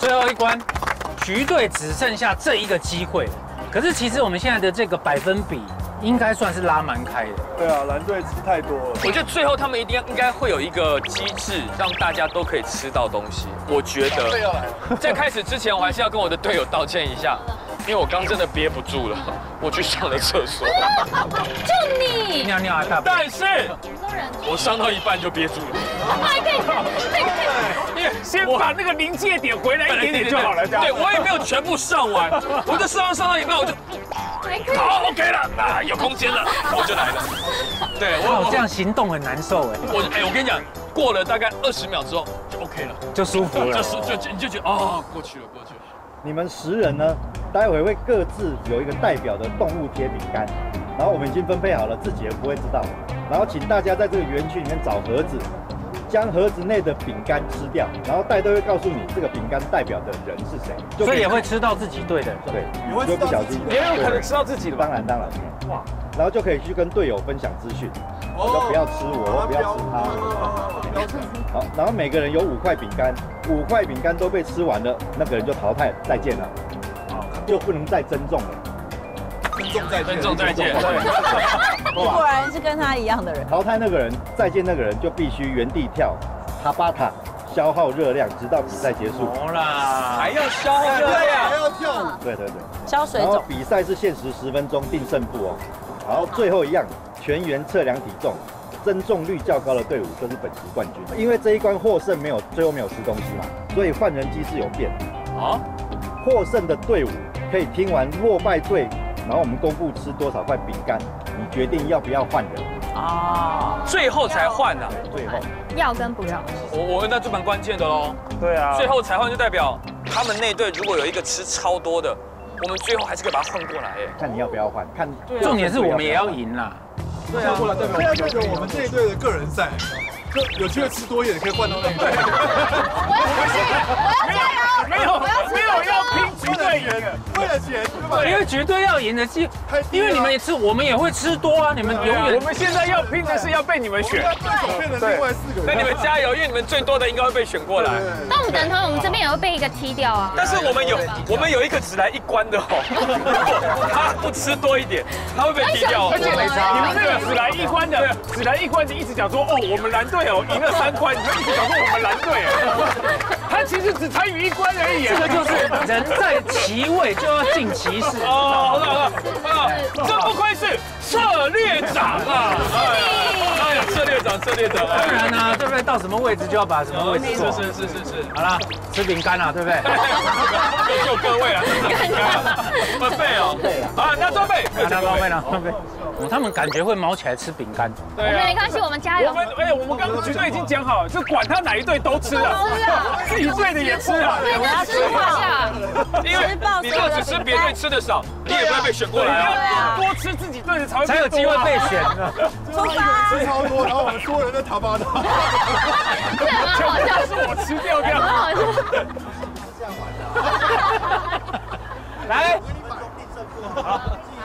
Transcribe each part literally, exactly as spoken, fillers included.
最后一关，橘队只剩下这一个机会了。可是其实我们现在的这个百分比应该算是拉蛮开的。 对啊，蓝队吃太多了。 我觉得最后他们一定要应该会有一个机制，让大家都可以吃到东西。我觉得，在开始之前，我还是要跟我的队友道歉一下，因为我刚真的憋不住了，我去上了厕所。 就你尿尿还大。 但是，我上到一半就憋住了。 还可以，可以，可以。 因为先把那个临界点回来一点点就好了，这样。 对，我也没有全部上完，我就上上到一半，我就好 OK 了，啊，有空间了，我就来了。对我这样行动很难受哎。 我哎，我跟你讲，过了大概二十秒之后就 OK 了， 就舒服了， 就是就你就觉得哦，过去了，过去了。 你们十人呢，待会会各自有一个代表的动物贴饼干，然后我们已经分配好了，自己也不会知道。然后请大家在这个园区里面找盒子。将盒子内的饼干吃掉，然后带队会告诉你这个饼干代表的人是谁， 所以也会吃到自己队的， 对，就不小心， 也有可能吃到自己的， 当然当然，哇，然后就可以去跟队友分享资讯，说不要吃我，不要吃他，好，然后每个人有五块饼干，五块饼干都被吃完了，那个人就淘汰，再见了，就不能再增重了。 尊重再见， 尊重再见。 果然是跟他一样的人。 淘汰那个人，再见那个人就必须原地跳塔巴塔，消耗热量，直到比赛结束。 好啦， 还要消耗热量， 还要跳舞。 对对对， 消水肿。 然后比赛是限时十分钟定胜负哦。然后最后一样，全员测量体重，增重率较高的队伍就是本期冠军。因为这一关获胜没有最后没有吃东西嘛，所以换人机制有变。啊，获胜的队伍可以听完落败队。然后我们公布吃多少块饼干，你决定要不要换人啊？最后才换啊？ 最后要跟不要。 我我那就蛮关键的喽。 对啊。 最后才换就代表他们那队如果有一个吃超多的，我们最后还是可以把它换过来哎。 看你要不要换，看重点是我们也要赢啦。 对啊，过来代表代表我们这一队的个人赛，有机会吃多一点可以换到那一队。 我要加油！我要加油！ 没有没有要拼橘队赢， 为了钱， 因为绝对要赢的机，因为你们也吃，我们也会吃多啊，你们永远。 我们现在要拼的是要被你们选， 变成另外四个人。 那你们加油，因为你们最多的应该会被选过来。 但我们等同我们这边也会被一个踢掉啊。 但是我们有我们有一个只来一关的哦，如果他不吃多一点，他会被踢掉。 而且你们这个只来一关的，只来一关，你一直讲说哦，我们蓝队哦赢了三关，你就一直讲说我们蓝队，他其实只参与一关而已。 这个就是人在其位就要尽其事。 哦，好了好了，这不愧是策略长啊！哎呀，策略长，策略长， 当然啦，对不对？到什么位置就要把什么位置做。 是是是是是。 好啦，吃饼干啦，对不对？ 就各位啊，分费哦。好，那装备， 拿装备呢？装备。他们感觉会毛起来吃饼干。 我们没关系，我们加油。 我们哎，我们刚刚橘队已经讲好，就管他哪一队都吃啊，自己队的也吃啊。 我要吃话， 因为你如果只吃别队吃的少，你也不会被选过来啊。 多吃自己队的才会才有机会被选。 出发。吃超多，然后我们所有人在塔巴塔。 这蛮好笑， 是我吃掉掉。 蛮好笑。 这样玩的。 来。 好。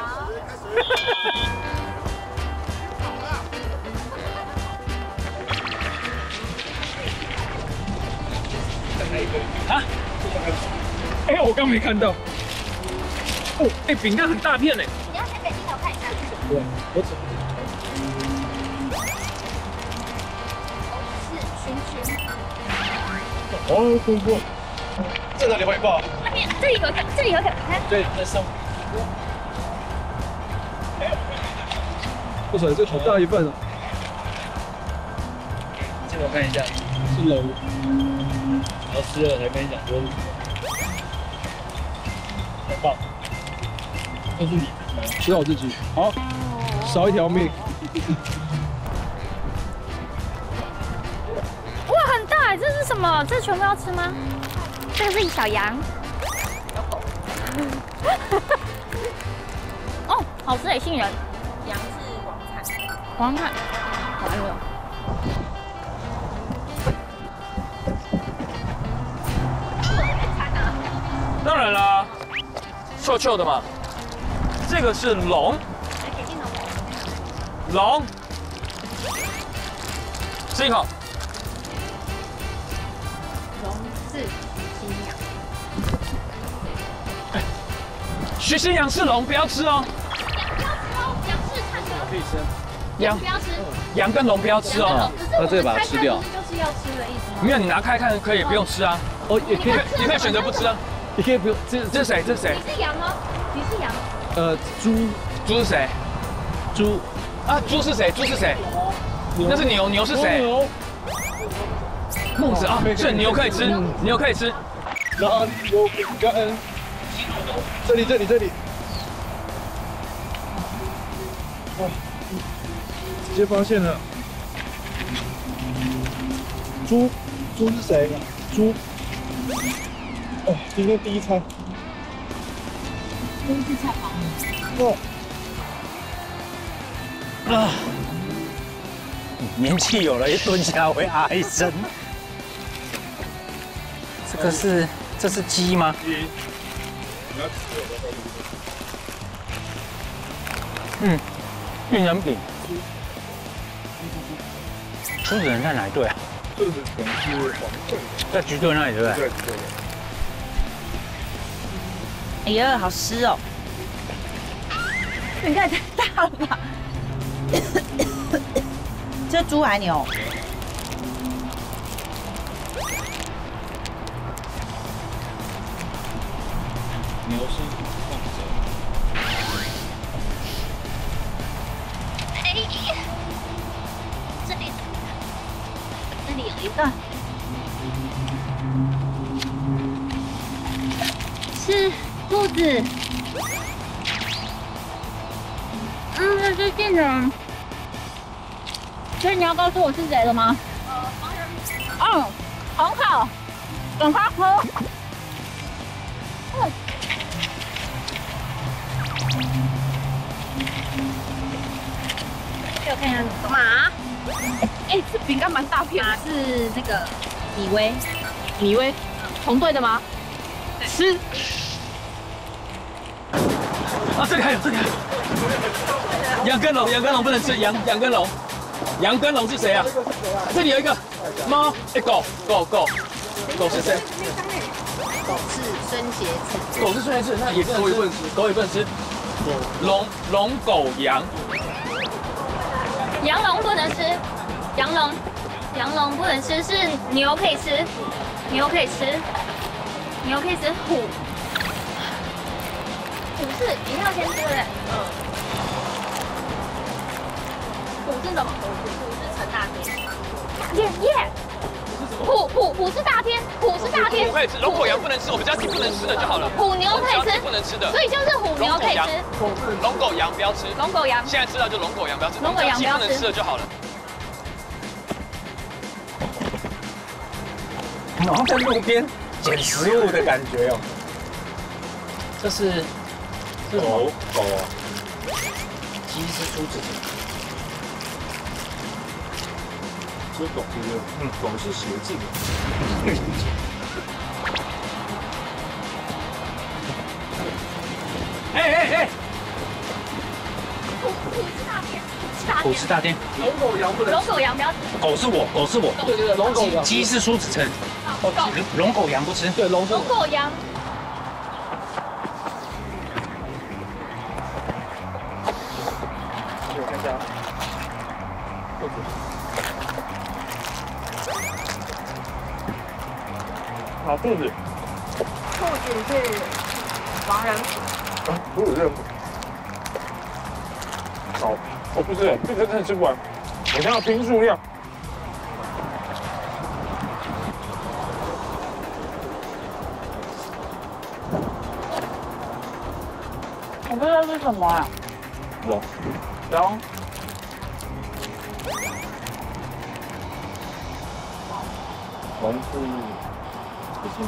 啊！哎，我刚没看到。哦，哎，饼干很大片呢。 你要先给镜头看一下。 对，我走。 是群群。 哦，不不，这哪里会爆？ 那边这里有个，这里有个，看。 对，在上。不爽，这好大一份啊！借我看一下，是龙。我吃了才跟你讲说，很棒，都是你，吃好自己，好，少一条命。 哇，很大，这是什么？这全部要吃吗？这个是小羊。哦，好吃诶，杏仁。 羊是黄菜， 黄菜，完了。 当然啦，臭臭的嘛。这个是龙，龙，吃一口。 龙是鸡鸟。 徐新羊是龙，不要吃哦。 羊是看着可以吃。 羊不要吃， 羊跟龙不要吃哦。 那这个把它吃掉，就是要吃的意思吗？ 没有，你拿开看可以，不用吃啊。 哦，也可以， 你可以选择不吃啊。 也可以不用。这这是谁？这是谁？ 你是羊吗？你是羊？ 呃，猪猪是谁？ 猪啊，猪是谁？猪是谁？那是牛，牛是谁？ 牛。 孟子啊，是牛可以吃，牛可以吃。 然后有感恩，这里这里这里，哇，直接发现了，猪，猪是谁？猪，哎，今天第一餐， 第一次采访。 哇， 啊，年纪有了，一蹲下会啊一声。这个是，这是鸡吗？嗯，杏仁饼。出子人在哪一队啊？ 这是可能是黄队， 在橘队那里对不对？ 对对。 哎呀，好湿哦！你看太大了吧？这猪还牛？ 牛是放着。 哎，这里，这里有一个，是兔子。嗯，这是杏仁。所以你要告诉我是谁了吗？嗯，很好，赶快喝。嗯。给我看一下马。哎，这饼干蛮大片的。是那个米威，米威，同队的吗？吃。 啊，这里还有，这里还有。羊跟龙，羊跟龙不能吃，羊羊跟龙，羊跟龙是谁啊？这里有一个猫，哎，狗狗狗，狗是谁？ 狗是孙杰子。 狗是孙杰子，那也不能吃，狗也不能吃。龙龙狗羊， 羊龙不能吃，羊龙，羊龙不能吃，是牛可以吃，牛可以吃，牛可以吃，虎，虎是一定要先吃对不对？嗯。虎是什么？虎是陈大天。耶耶！虎虎虎是大天，虎是大天。 虎可以吃，龙狗羊不能吃，我们家自己不能吃的就好了。 虎牛可以吃， 不能吃的。 所以就是虎牛可以吃。 龙狗羊不要吃。 龙狗羊。 现在知道就龙狗羊不要吃， 龙狗羊不要吃， 不能吃的就好了。 好像在路边捡食物的感觉哦。这是狗狗啊， 鸡是出自己。 这狗是不是？嗯，狗是邪镜。 哎哎哎！ 虎虎是大天，是大天。 虎是大天。 龙狗羊不能。 龙狗羊不要吃。 狗是我，狗是我。 对对对，龙狗羊。 鸡是苏子成。哦，龙狗羊不吃。 对，龙龙狗羊。 我看一下。好，兔子。 兔子是王仁甫。 啊，兔子是。好，哦不是，这个真的吃不完，我想要拼数量。 我不知道是什么啊？ 龙。 龙。 龙是不是？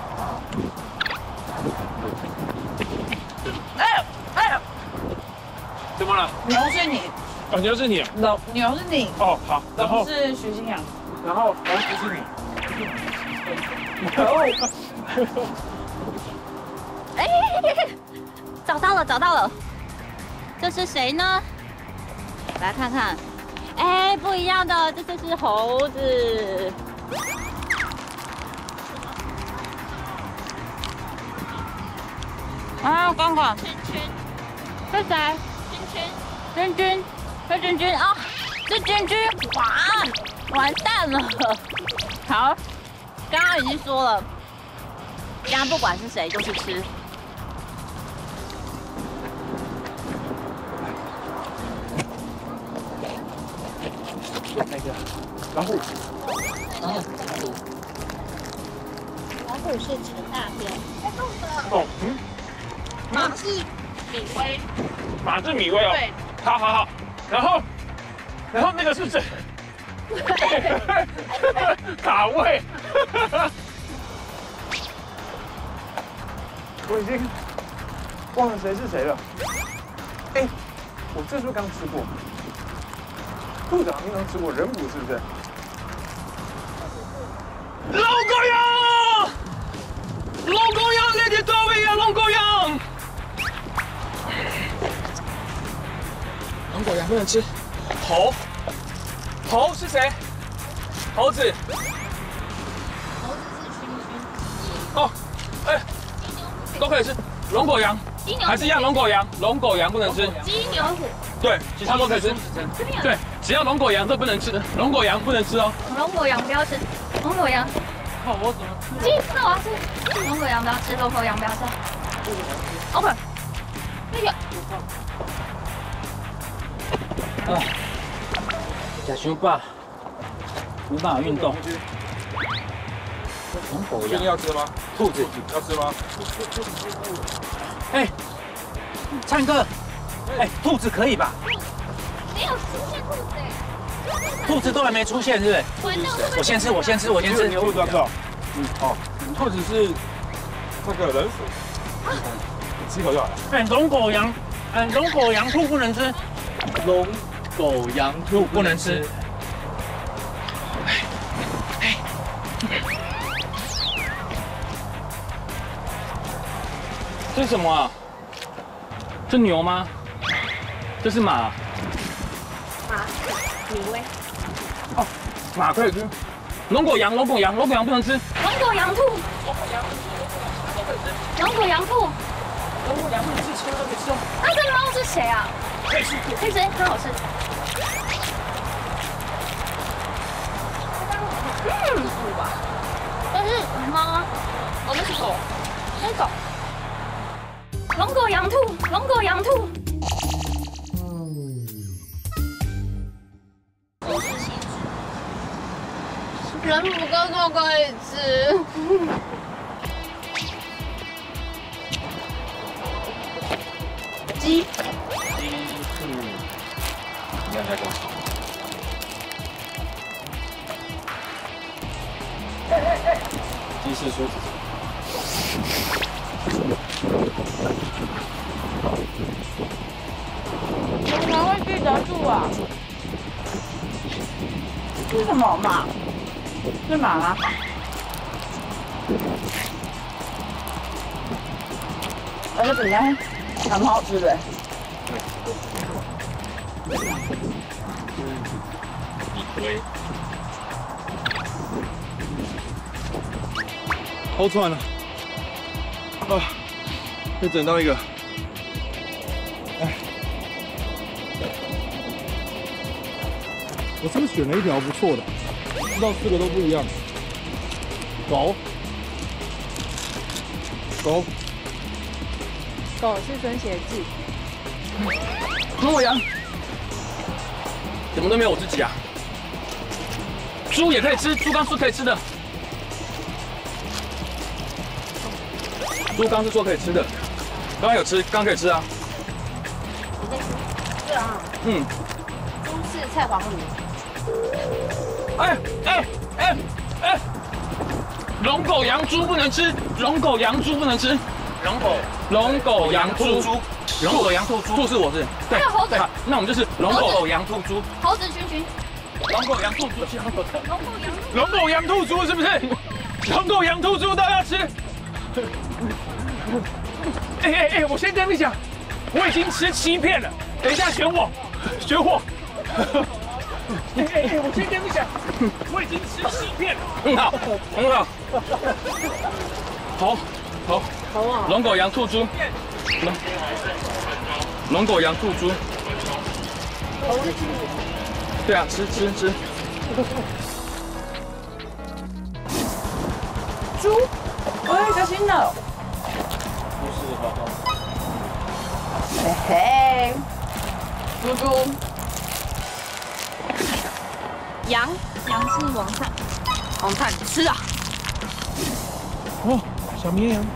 哎哎， 怎么了？ 牛是你， 哦，牛是你啊。 龙牛是你， 哦，好，然后龙是徐新阳。 然后龙不是你。 哎，找到了，找到了，这是谁呢？来看看，哎，不一样的，这就是猴子。 啊，刚刚。圈圈。是谁？君君。君君。是君君啊！是君君！哇，完蛋了。好，刚刚已经说了，刚刚不管是谁就是吃。 那个老虎， 老虎。老虎是陈大彪。 哦，嗯， 马是米威， 马是米威哦。 对， 好好好，然后，然后那个是谁？卡位。我已经忘了谁是谁了。哎，我这是不是刚吃过？兔子好像刚吃过，人捕是不是？ 龙狗羊，龙狗羊，那点多位呀，龙狗羊。龙狗羊不能吃。猴，猴是谁？猴子。 猴子是君君。 哦，哎，都可以吃。龙狗羊，还是一样龙狗羊，龙狗羊不能吃。 鸡牛虎。 对，其他都可以吃。对，只要龙狗羊都不能吃，龙狗羊不能吃哦。 龙狗羊不要吃，龙狗羊。 哦，我怎么？ 鸡，那我要吃。龙狗羊不要吃，龙狗羊不要吃。OK。那个。 啊，假熊爸，无办法运动。龙狗羊要吃吗？ 兔子要吃吗？ 哎，唱歌，哎，兔子可以吧？ 没有出现兔子哎。 兔子都还没出现，是不是？我先吃，我先吃，我先吃。 兔子要吃哦。嗯，哦，兔子是那个人鼠，吃一口就好了。 哎，龙狗羊，哎，龙狗羊兔不能吃。龙狗羊兔不能吃。这是什么啊？这牛吗？这是马。 马米威， 哦，马可以吃。龙狗羊，龙狗羊，龙狗羊不能吃。 龙狗羊兔。龙狗羊兔。 龙狗羊不能吃，其他都可以吃哦。 那这猫是谁啊？ 可以吃， 可以吃，很好吃。嗯，这是猫啊，我们是狗，这是狗。龙狗羊兔，龙狗羊兔。 人不够多可以吃。鸡， 鸡兔，你看那个。鸡是说。 怎么会记得住啊？是什么马？是马吗？而且本来还蛮好吃的。 好喘了，啊，被整到一个，哎，我是不是选了一条不错的？不知道四个都不一样。狗，狗， 狗是孙协志。 龙狗羊，怎么都没有我自己啊？猪也可以吃，猪刚说可以吃的。猪刚是说可以吃的，刚刚有吃，刚可以吃啊。 你在吃？对啊。 嗯。 猪是菜黄鱼。 哎哎哎哎！龙狗羊猪不能吃，龙狗羊猪不能吃。龙狗龙狗羊兔猪，龙狗羊兔猪，兔是我是。对。 还有猴子。 那我们就是龙狗羊兔猪。 猴子群群。 龙狗羊兔猪， 龙狗羊。 龙狗羊兔猪是不是？龙狗羊兔猪都要吃。哎哎哎！我先跟你讲，我已经吃七片了，等一下选我，选我。哎哎哎！我先跟你讲，我已经吃七片了， 很好，很好。好， 好， 好啊。 龙狗羊兔猪，龙龙狗羊兔猪。对啊，吃吃吃。 猪，哎，小心了。 不是，好好。 嘿嘿，猪猪。 羊，羊是王灿， 王灿吃啊。 哦，小绵羊，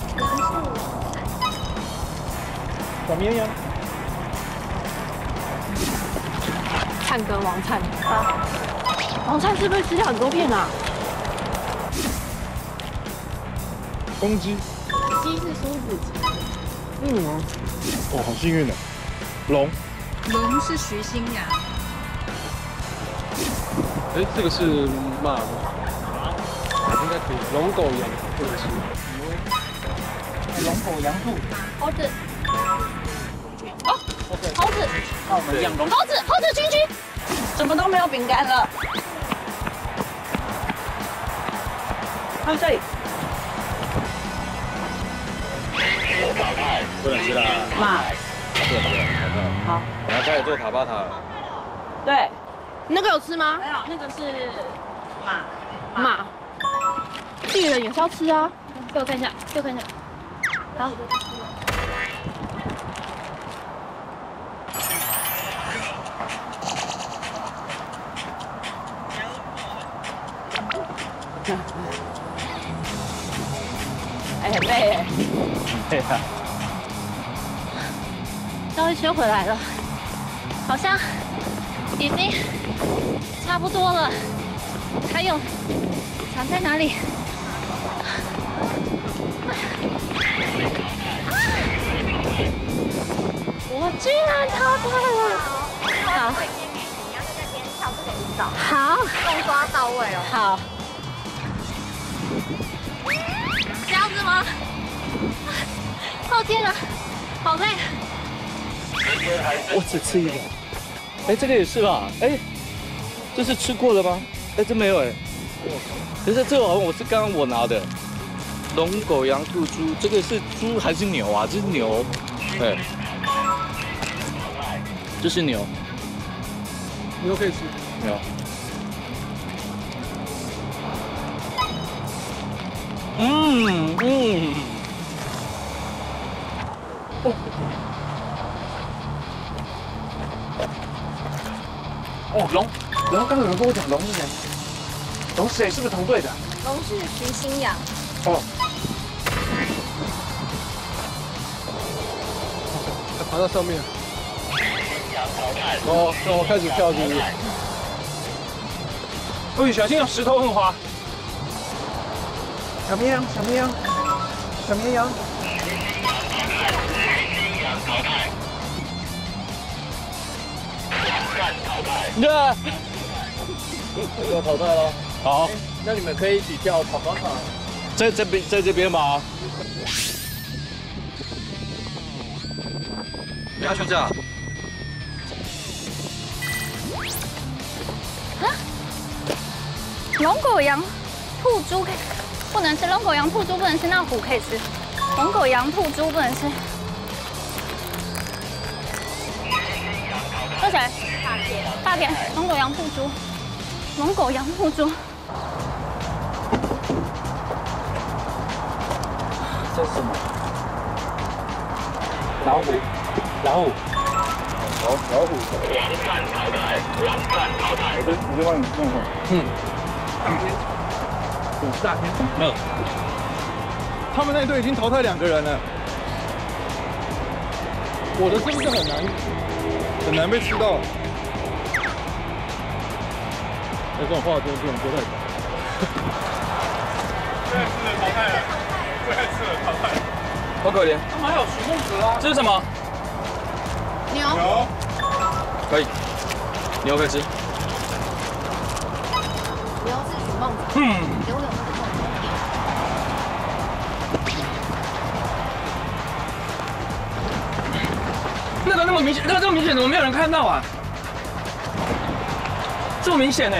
小绵羊， 灿跟王灿啊，王灿是不是吃掉很多片啊？ 公鸡， 鸡是苏子鸡， 嗯哦，哦，好幸运的，龙， 龙是徐新阳， 哎，这个是马吗？应该可以。龙狗羊这个是。 龙狗羊兔， 猴子，哦，猴子， 那我们养龙。 猴子，猴子君君， 怎么都没有饼干了？看这里， 不能吃啦， 马， 不能吃啦。 好， 我要开始做塔巴塔了。 对，那个有吃吗？ 没有，那个是马， 马，巨人也是要吃啊。 给我看一下，给我看一下，好。 哎，很累哎。 对啊。 绕一圈回来了，好像已经差不多了。还有藏在哪里？我居然淘汰了！好， 你要在那边跳这个舞蹈， 好， 动抓到位哦。 好，这样子吗？哦天哪，好累。 我只吃一个。哎，这个也是吧？哎，这是吃过的吗？哎，这没有哎。可是这个好像我是刚刚我拿的。龙狗羊兔猪，这个是猪还是牛啊？这是牛。哎，这是牛。 牛可以吃。 牛。嗯嗯。哦。 哦，龙龙，刚刚有人跟我讲龙是谁？龙是谁？是不是同队的？ 龙是徐新阳。 哦。 爬到上面。哦，让我开始跳，是不是？ 注意小心，石头很滑。 小绵羊，小绵羊，小绵羊。 呀！ 要淘汰了。 好， 那你们可以一起跳跑跑场。 在这边，在这边吗？ 不要去这样。 龙狗羊兔猪可以不能吃，龙狗羊兔猪不能吃，那虎可以吃。龙狗羊兔猪不能吃。这谁？大片。大片。龙狗羊兔猪。龙狗羊兔猪。 这是什么？老虎。老虎。 好，老虎。王战淘汰，王战淘汰。我就我就帮你弄好。嗯。 虎大天。 没有。 他们那一队已经淘汰两个人了。我的是不是很难很难被吃到？哎，这种话真的不能说太早。 最爱吃的淘汰了，最爱吃的淘汰。 好可怜。 他们还有徐梦泽啊。 这是什么？ 牛。 牛。 可以，牛可以吃。 牛是许梦泽。 嗯。 牛有那个梦。 那个那么明显，那个这么明显，怎么没有人看到啊？这么明显呢？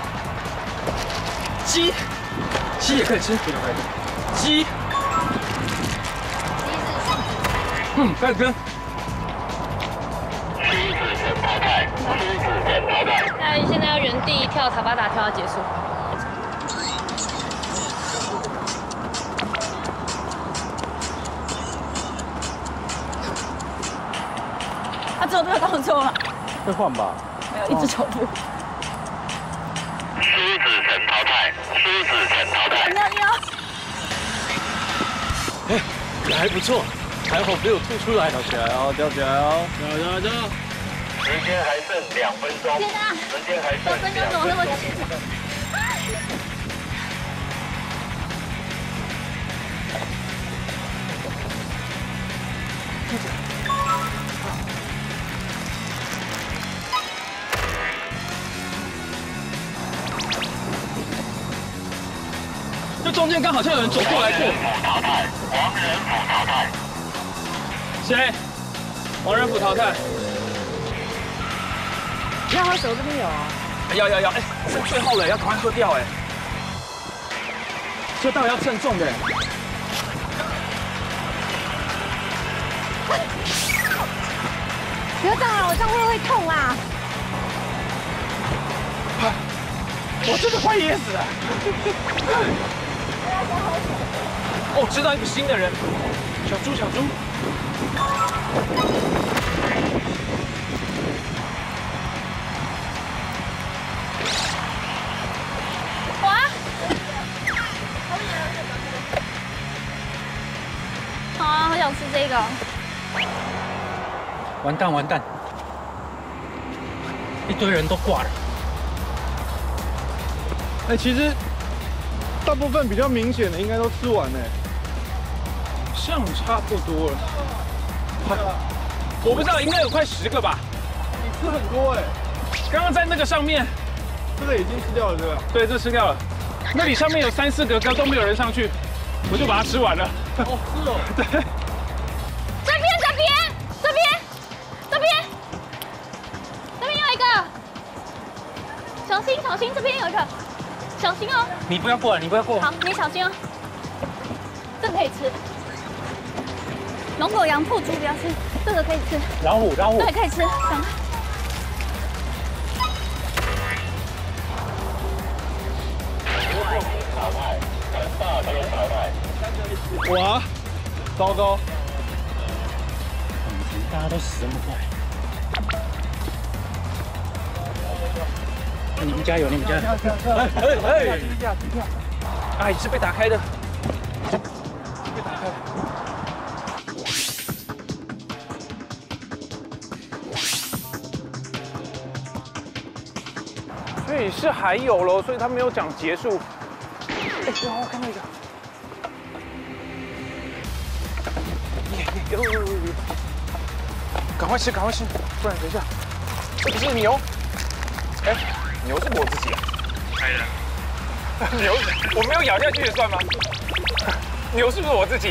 鸡，鸡也可以吃，鸡， 嗯，开始跟。 那现在要原地跳塔巴达跳到结束。他只有这个动作吗？ 会换吧？ 没有，一直重复。 狮子层淘汰，狮子层淘汰。 尿尿。 哎，也还不错，还好没有吐出来。跳起来哦，跳起来哦，跳跳跳！ 时间还剩两分钟。 天哪！ 时间还剩两分钟怎么那么紧？ 这中间刚好像有人走过来过。 淘汰，王仁甫淘汰。 谁？王仁甫淘汰。 那他手这边有啊？ 要要要！哎，剩最后了，要赶快喝掉哎。这当然要称重的。 不要这样啊，我这样会会痛啊！ 我真的快噎死了。 哦，知道一个新的人，小猪小猪。 哇！啊，好想吃这个。 完蛋完蛋，一堆人都挂了。 哎，其实大部分比较明显的应该都吃完了， 像差不多了。我不知道，应该有快十个吧。 你吃很多哎。 刚刚在那个上面， 这个已经吃掉了，对吧？ 对，这吃掉了。那里上面有三四个，刚都没有人上去，我就把它吃完了。 哦，是哦。 对。 这边这边这边这边这边有一个，小心小心，这边有一个。小心哦！ 你不要过来，你不要过来。 好，你小心哦。这个可以吃。龙狗羊兔猪不要吃，这个可以吃。 老虎，老虎。 对，可以吃。赶快。哇，糟糕！ 大家都死这么快。你们加油！你们加油！ 哎哎哎！哎，是被打开的。被打开了。所以是还有喽，所以他没有讲结束。哎，哇，我看到一个。有有有有！赶快吃，赶快吃，不然等一下，这不是牛。哎。牛是我自己啊，开的。牛，我没有咬下去也算吗？牛是不是我自己？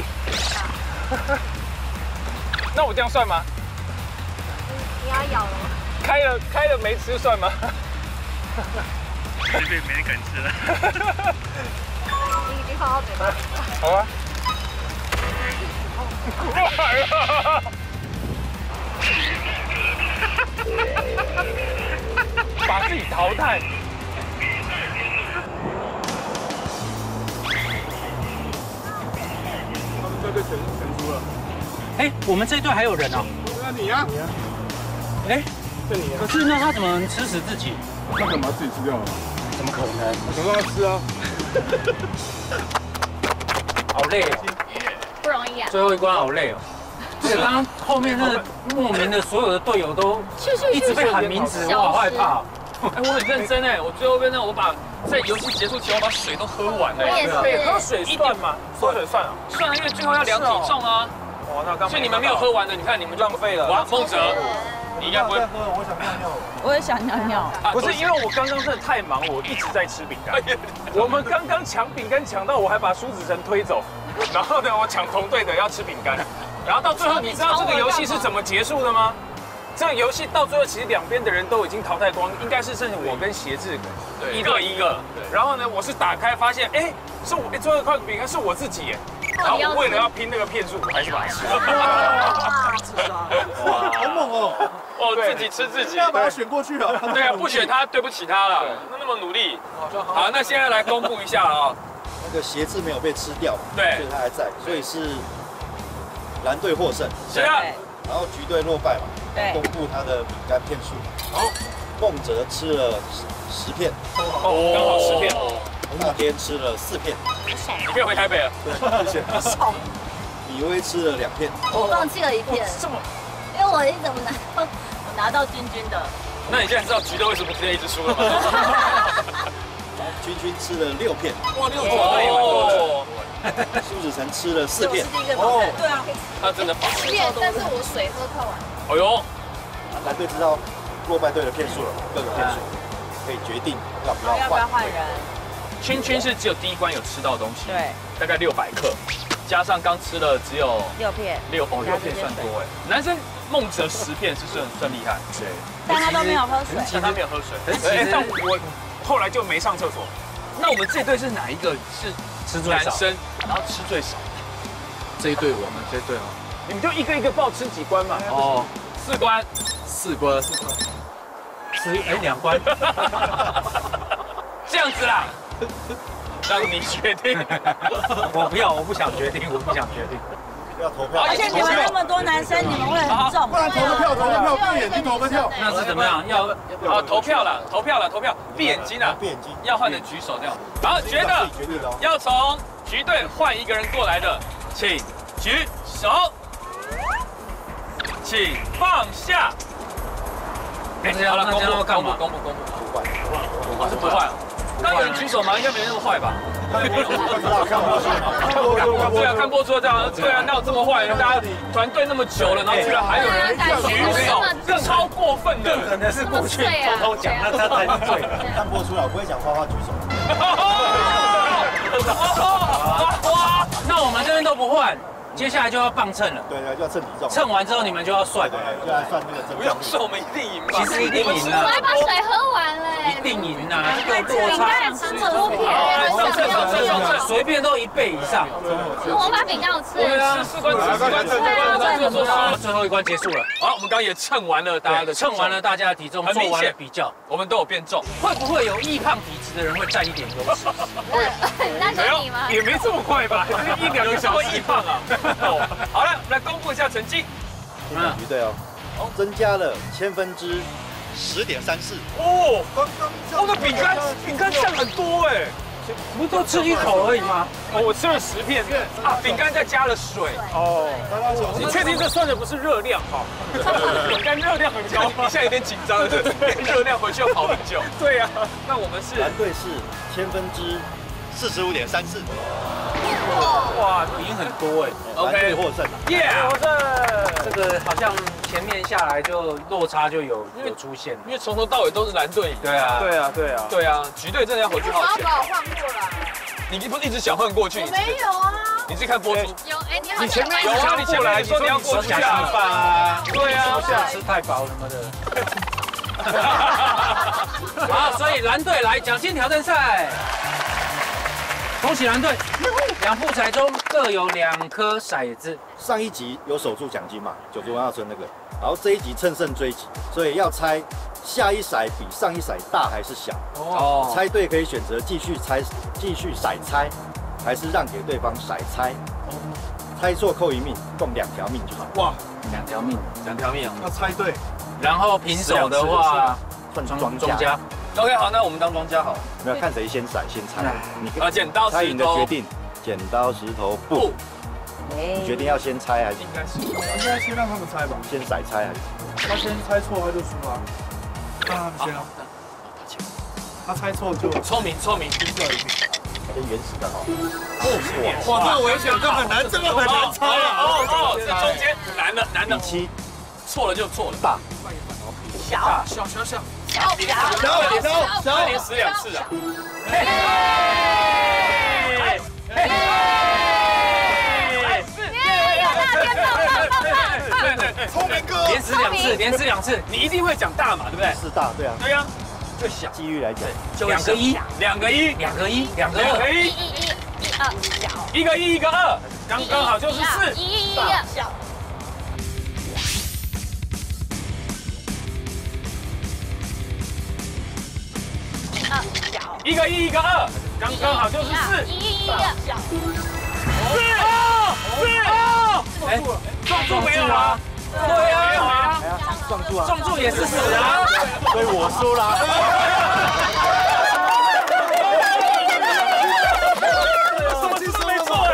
那我这样算吗？ 你要咬了吗？ 开了，开了没吃算吗？ 绝对没人敢吃了。 你已经放到嘴巴里了。 好啊。把自己淘汰。 他们这队全全输了。 哎，我们这一队还有人哦。 那你呀？你呀？ 哎， 就你。 可是那他怎么能吃死自己？ 他可能把自己吃掉了。 怎么可能？ 怎么让他吃啊？ 好累哦。 不容易啊。 最后一关好累哦。这个刚刚后面那莫名的所有的队友都一直被喊名字，我好害怕。 哎，我很认真哎，我最后边呢，我把在游戏结束前我把水都喝完了。 我也是。 喝水算吗？喝水算啊。 算啊，因为最后要量体重啊。 哇，那刚所以你们没有喝完的，你看你们浪费了。 哇，孟哲，你应该不会。 我想尿尿。 我也想尿尿。 不是因为我刚刚真的太忙，我一直在吃饼干。我们刚刚抢饼干抢到，我还把苏子成推走，然后呢，我抢同队的要吃饼干。然后到最后，你知道这个游戏是怎么结束的吗？这个游戏到最后，其实两边的人都已经淘汰光，应该是剩下我跟协志一个一个。然后呢，我是打开发现，哎，是我，哎，最后一块饼干是我自己，哎， 然后我为了要拼那个片数，我还是把它吃了。 哇，好猛哦！ 哦，自己吃自己， 要把它选过去了。 对啊，不选他，对不起他了。那那么努力，好，那现在来公布一下了啊。 那个鞋子没有被吃掉， 对， 所以它还在，所以是蓝队获胜。 是啊。 然后橘队落败嘛， 对， 公布他的饼干片数。 好， 孟哲吃了十片， 哦，刚好十片。 那天吃了四片， 你可以回台北了。 谢谢。少。李威吃了两片， 我放弃了一片，这么，因为我一直我拿到我拿到君君的。 那你现在知道橘队为什么今天一直输了吗？ 君君吃了六片， 哇，六片哦。 苏子成吃了四片， 哦，对啊， 他真的把十片，但是我水喝快完。 哎呦， 蓝队知道落败队的片数了，各个片数可以决定要不要换。 要不要换人？ 圈圈是只有第一关有吃到东西， 对， 大概六百克，加上刚吃了只有六片， 六哦六片算多哎。男生孟哲十片是算算厉害，对， 但他都没有喝水， 但他没有喝水。 哎，但我后来就没上厕所。 那我们这队是哪一个是吃最少男生，然后吃最少？ 这一队我们这一队哦， 你们就一个一个报吃几关嘛？ 哦，四关， 四关， 吃哎两关， 这样子啦。让你决定， 我不要，我不想决定，我不想决定。 要投票， 而且你们那么多男生，你们会很重。 不然投个票，投个票，闭眼睛投个票。 那是怎么样？要啊投票了，投票了，投票，闭眼睛啊， 闭眼睛， 要换的举手这样。好，觉得要从橘队换一个人过来的，请举手，请放下。好了，公布，公布，公布，公布。 不换， 我是不换。刚有人举手吗？应该没那么坏吧？ 看播出嘛，看播出嘛， 对啊，看播出这样，对啊，哪有这么坏？大家团队那么久了，然后居然还有人举手，这超过分的。 可能是过去偷偷讲，那他才是对。 看播出了，我不会讲花花举手。 那我们这边都不换。接下来就要磅秤了， 对对，就要称体重。 称完之后你们就要算， 对，就要算那个增不用算，我们一定赢嘛。 其实一定赢啊！ 我还把水喝完了， 一定赢啊！这个落差， 吃多片， 上秤上秤上秤， 随便都一倍以上。 我把饼干我吃对啊，四关四关四关，做做做， 最后一关结束了。 好，我们刚刚也称完了大家的， 称完了大家的体重，做完了比较， 我们都有变重。 会不会有易胖体质的人会占一点优势？ 那就你吗？ 也没这么快吧，一两个小时易胖啊。好了，我们来公布一下成绩。 嗯，橘队哦，增加了千分之十点三四。 哦，刚刚，哦，那饼干饼干降很多哎， 不都吃一口而已吗？ 哦，我吃了十片啊，饼干再加了水。 哦，你确定这算的不是热量哈？饼干热量很高， 你现在有点紧张了，对不对？热量回去要跑很久。 对呀， 那我们是蓝队是千分之四十五点三四。 哇，赢很多哎。 蓝队获胜了， 耶！ 获胜。 这个好像前面下来就落差就有有出现， 因为从头到尾都是蓝队赢。 对啊， 对啊，对啊， 对啊，橘队真的要回去好好把我换过来。 你不是一直想换过去？ 我没有啊。 你是看播出？ 有哎，你好。 你前面有啊，你前面说你要过去啊。 饭啊， 对啊， 吃太饱什么的。好，所以蓝队来奖金挑战赛。恭喜蓝队，两副彩中各有两颗骰子。 上一集有守住奖金嘛，九族文化村那个，然后这一集乘胜追击，所以要猜下一骰比上一骰大还是小。哦，猜对可以选择继续猜，继续骰猜，还是让给对方骰猜。猜错扣一命，共两条命就好。 哇，两条命，两条命。 要猜对， 然后平手的话算庄庄家。 OK， 好，那我们当庄家好。 没有看谁先骰先猜。 你啊，剪刀石头。 猜赢的决定，剪刀石头布。你决定要先猜还是？ 应该是。 应该先让他们猜吧。 先骰猜还是？ 他先猜错他就输了。让他们先啊。他猜错就聪明聪明， 低掉一定。 跟原始的好。 哇，这个危险，这很难，这个很难猜啊！ 哦哦，这中间难了难了。 七， 错了就错了。 大。 小小小小。 小小小小小，连死两次啊！ 嘿嘿嘿嘿！聪明哥， 连死两次，连死两次， 你一定会讲大嘛，对不对？ 是大，对啊。 对呀，最小。 机遇来讲， 两个一， 两个一， 两个一，两个两个一， 一一一一二小， 一个一一个二， 刚刚好就是四。 一一一。 一个一，一个二，刚刚好就是四。 一一一。 四二，四二，哎，撞住没有啊？对啊，没有啊， 撞住啊！ 撞住也是死啊， 所以我输了。 什么事都没做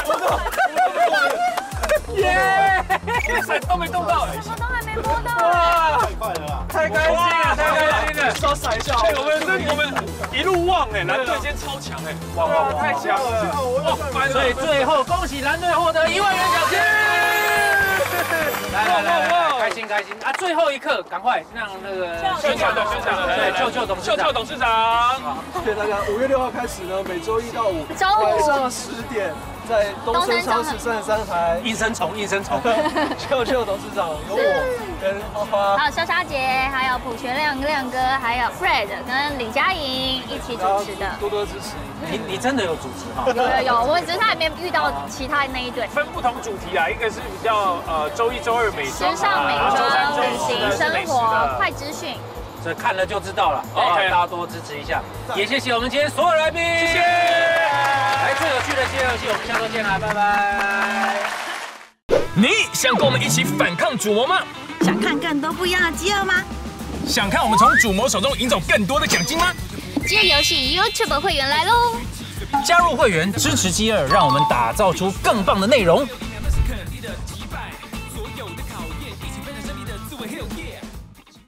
哎！耶！伞都没动到， 什么都还没摸到。 哇， 太快了啦！ 太开心了，太开心了！ 稍闪一下。 我们这我们一路旺哎，蓝队今天超强哎，哇哇哇，太强了！哇， 所以最后恭喜蓝队获得一万元奖金。来来来来，开心开心啊！最后一刻，赶快让那个宣传的宣传的， 对，臭臭董事长， 臭臭董事长， 谢谢大家。五月六号开始呢，每周一到五周五晚上十点，在东升超市三十三台， 应声虫，应声虫， 臭臭董事长有我跟花花， 还有肖莎姐，还有卜学亮亮哥，还有 Fred 跟李佳莹一起主持的， 多多支持。 你你真的有主持哈？ 有有有，我只是还没遇到其他那一对。 分不同主题啊，一个是比较呃周一周二美妆， 时尚美妆、旅行、生活、快资讯。 所以看了就知道了。 OK， 大家多支持一下，也谢谢我们今天所有来宾，谢谢。来，最有趣的饥饿游戏，我们下周见啦，拜拜。 你想跟我们一起反抗主谋吗？ 想看更多不一样的饥饿吗？ 想看我们从主谋手中赢走更多的奖金吗？ 饥饿游戏 YouTube 会员来喽！ 加入会员，支持饥饿，让我们打造出更棒的内容。